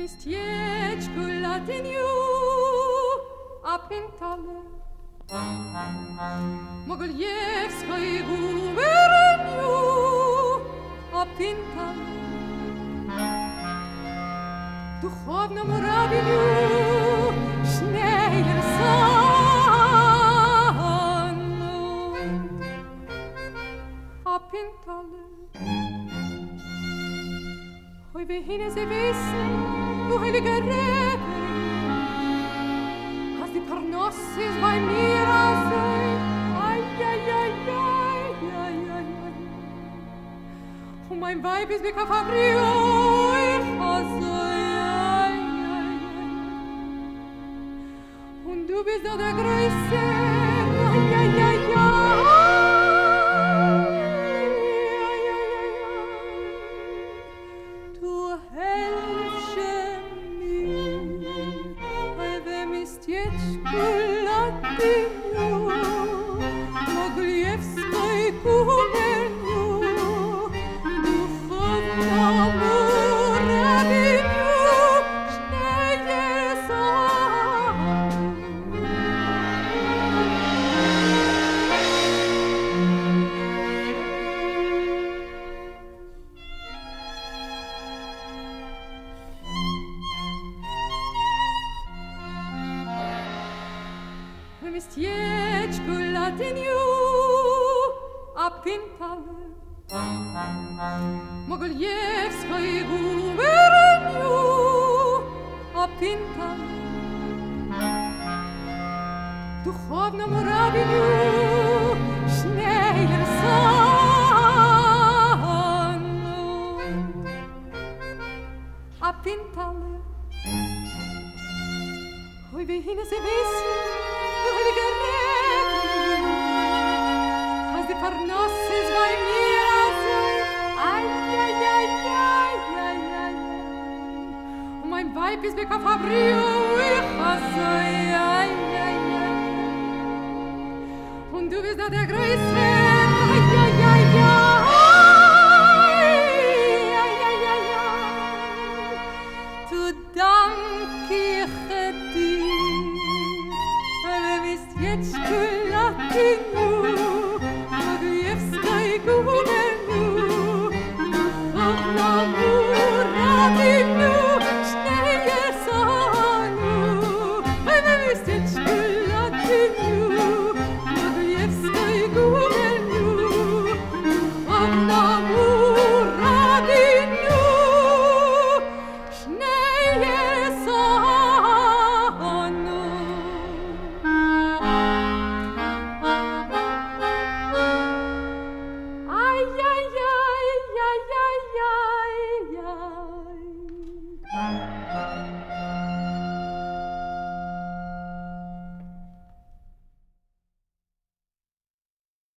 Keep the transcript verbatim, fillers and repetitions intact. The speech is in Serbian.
Mistiečku Latiniu a Pintale Mogiljevskoj guverniu a Pintale Духовному рабиню Schneersanu a Pintale Hoi wir hin sie wissen, du heilige Rebe, hast die Parnassus bei mir also, ai, ai, ai, ai, ai, ai, ai. Und mein Weib ist wie Cafabrio, ich also, ai, ai, ai. Und du bist doch der Größte, ai, ai, ai, ai. Mistiečku Latiniu, Mogiljevskoj guverniu, Duchovnomu rabinju Mistiečku Latiniu a Pintale Mogiljevskoj guverniu a Pintale Duchovnomu rabinju Schneersanu a Pintale Hoi wir hin sie wissen Du heilige Rebe, hast die Parnassus bei mir also, ai, ai, ai, ai, ai, ai. Und mein Weib ist wie Cafabrio, ich also, ai, ai, ai, ai. Und du bist da der Größte, ai, ai, ai, ai. Ai, ai, ai, ai. Du dank ich dir. Mistiečku Latiniu, Mogiljevskoj guverniu, Duchovnomu rabinju